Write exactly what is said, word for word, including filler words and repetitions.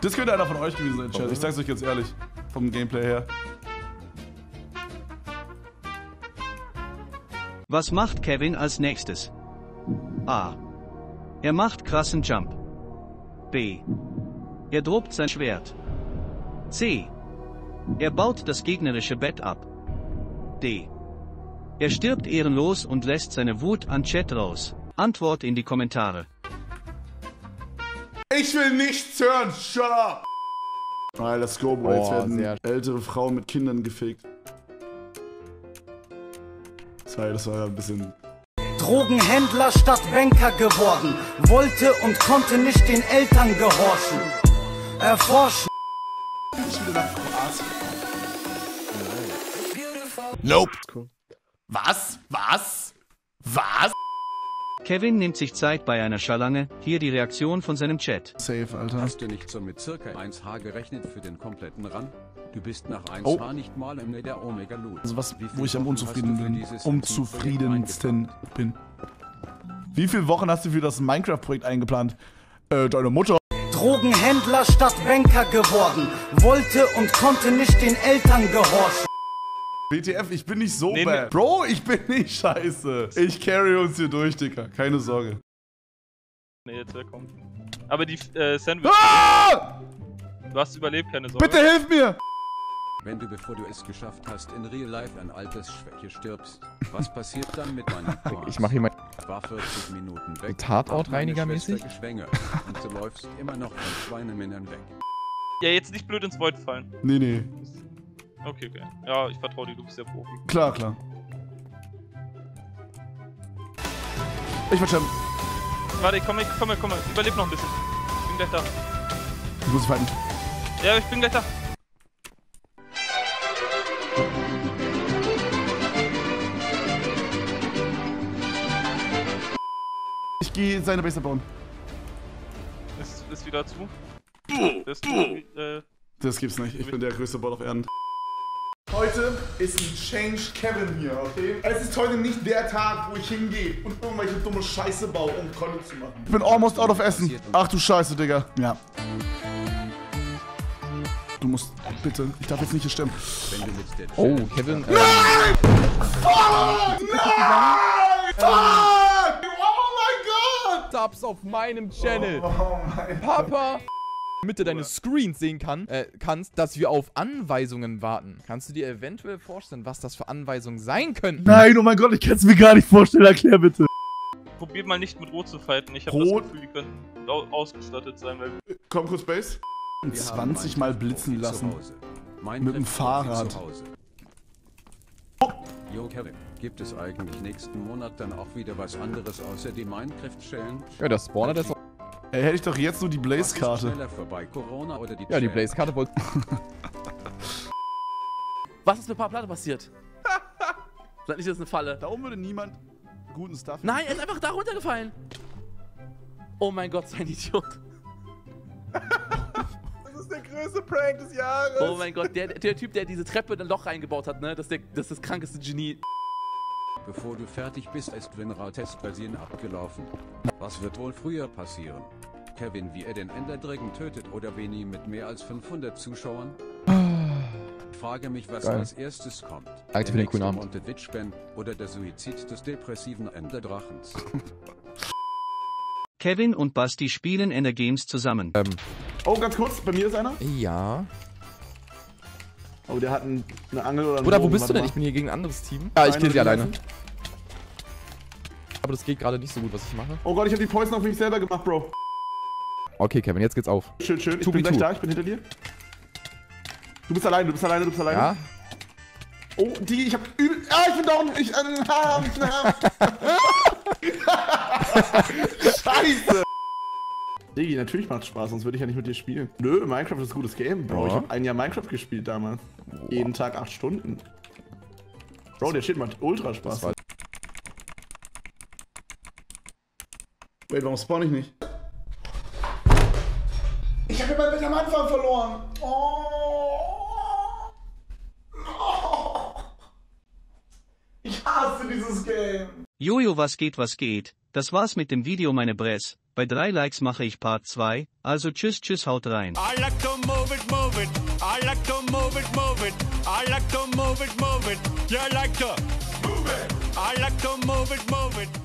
Das könnte einer von euch gewesen sein, Chat. Ich sag's euch ganz ehrlich. Vom Gameplay her. Was macht Kevin als nächstes? A. Er macht krassen Jump. B. Er droppt sein Schwert. C. Er baut das gegnerische Bett ab. D. Er stirbt ehrenlos und lässt seine Wut an Chat raus. Antwort in die Kommentare. Ich will nichts hören, shut up! Alright, let's go, Bro. Jetzt Oh, werden sehr- ältere Frauen mit Kindern gefickt. Sorry, das war ein bisschen... Drogenhändler statt Banker geworden, wollte und konnte nicht den Eltern gehorchen. Erforschen. Ich will nach Kroatien. Nope. Was? Was? Was? Kevin nimmt sich Zeit bei einer Schalange. Hier die Reaktion von seinem Chat. Safe, Alter. Hast du nicht so mit circa eins H gerechnet für den kompletten Run? Du bist nach eins H Oh. nicht mal im der Omega Loot. Also was, Wie viele wo ich am Wochen hast du unzufrieden für bin. dieses Unzufriedensten bin. Wie viele Wochen hast du für das Minecraft-Projekt eingeplant? Äh, deine Mutter. Drogenhändler statt Banker geworden, wollte und konnte nicht den Eltern gehorchen. W T F, ich bin nicht so Nee, bad. nee. Bro, ich bin nicht scheiße. Ich carry uns hier durch, Dicker. Keine Sorge. Nee, jetzt wer kommt. Aber die äh, Sandwich. Ah! Du hast überlebt, keine Sorge. Bitte hilf mir! Wenn du, bevor du es geschafft hast, in Real Life an Altersschwäche stirbst, was passiert dann mit deinen Points? Ich mache hier mal War vierzig Minuten weg. Tatortreiniger-mäßig? hat meine Schwester Geschwänge und du läufst immer noch von Schweinemännern weg. Ja, jetzt nicht blöd ins Void fallen. Nee, nee. Okay, okay. Ja, ich vertraue dir, du bist der Profi. Klar, klar. Ich werd schon. Warte, komm, ich komm, komm, überleb noch ein bisschen. Ich bin gleich da. Ich muss fighten. Ja, ich bin gleich da. Ich gehe seine Base bauen. Ist, ist wieder zu. Das, äh, Das gibt's nicht. Ich bin der größte Bot auf Erden. Heute ist ein Change Kevin hier, okay? Es ist heute nicht der Tag, wo ich hingehe und irgendwelche dumme Scheiße baue, um Content zu machen. Ich bin almost out of Essen. Ach du Scheiße, Digga. Ja. Du musst, bitte, ich darf jetzt nicht hier stimmen. Wenn du mit der Oh, Kevin. Äh, Nein! Fuck! Nein! Fuck! Oh mein Gott! Subs auf meinem Channel. Oh mein Papa! Damit du deine Screens sehen kann, äh, kannst, dass wir auf Anweisungen warten. Kannst du dir eventuell vorstellen, was das für Anweisungen sein könnten? Nein, oh mein Gott, ich kann es mir gar nicht vorstellen. Erklär bitte. probiert mal nicht mit Rot zu fighten. Ich habe Rot? das Gefühl, die könnten au ausgestattet sein, weil Komm kurz, Base. zwanzig Mal blitzen lassen. Mit dem Fahrrad. Jo Kevin, gibt es eigentlich nächsten Monat dann auch wieder was anderes außer die Minecraft Challenge? Ja, das Spawner, das. Ey, hätte ich doch jetzt nur die Blaze-Karte. Schneller vorbei, Corona oder die Ja, die Challenge? Blaze-Karte wollte. Was ist mit Paar Platte passiert? Sag nicht, das ist eine Falle. Da oben würde niemand guten Stuff. Nein, er ist einfach da runtergefallen. Oh mein Gott, so ein Idiot. Das ist der größte Prank des Jahres. Oh mein Gott, der, der Typ, der diese Treppe in ein Loch reingebaut hat, ne? Das ist, der, das, ist das krankeste Genie. Bevor du fertig bist, ist Winra-Test basieren abgelaufen. Was wird wohl früher passieren? Kevin, wie er den Ender Dragon tötet oder Veni mit mehr als fünfhundert Zuschauern? Ich frage mich, was Geil. als erstes kommt. Danke für den coolen Abend. Monte Witch-Ban oder der Suizid des depressiven Enderdrachens. Kevin und Basti spielen Ender Games zusammen. Ähm, Oh, ganz kurz, bei mir ist einer. ja. Oh, der hat ein, eine Angel oder einen Bruder, wo Bogen, bist du warte denn? mal. Ich bin hier gegen ein anderes Team. Ja, ich kill sie Eine alleine. lassen. Aber das geht gerade nicht so gut, was ich mache. Oh Gott, ich hab die Poison auf mich selber gemacht, Bro. Okay, Kevin, jetzt geht's auf. Schön, schön. Ich Two bin v gleich two. da, ich bin hinter dir. Du bist alleine, du bist alleine, du bist alleine. Ja? Oh, die, ich hab übel. Ah, ich bin down. Ich. Äh, Scheiße. Digi, natürlich macht Spaß, sonst würde ich ja nicht mit dir spielen. Nö, Minecraft ist ein gutes Game, Bro. Ja. Ich hab ein Jahr Minecraft gespielt damals. Jeden Tag acht Stunden. Bro, der Shit macht ultra Spaß. Das war- Wait, warum spawn ich nicht? Ich hab immer mit am Anfang verloren. Oh. Oh. Ich hasse dieses Game. Jojo, was geht, was geht? Das war's mit dem Video, meine Bress. Bei drei Likes mache ich Part zwei, also tschüss tschüss haut rein. I like to move it, move it. I like to move it, move it. I like to move it, move it. You like to move it. I like to move it, move it.